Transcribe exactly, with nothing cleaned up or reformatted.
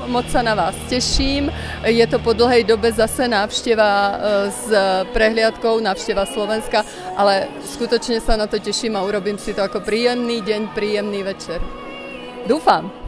moc sa na vás teším. Je to po dlhej dobe zase návšteva s prehliadkou, návšteva Slovenska, ale skutočne sa na to teším a urobím si to ako príjemný deň, príjemný večer. Dúfam.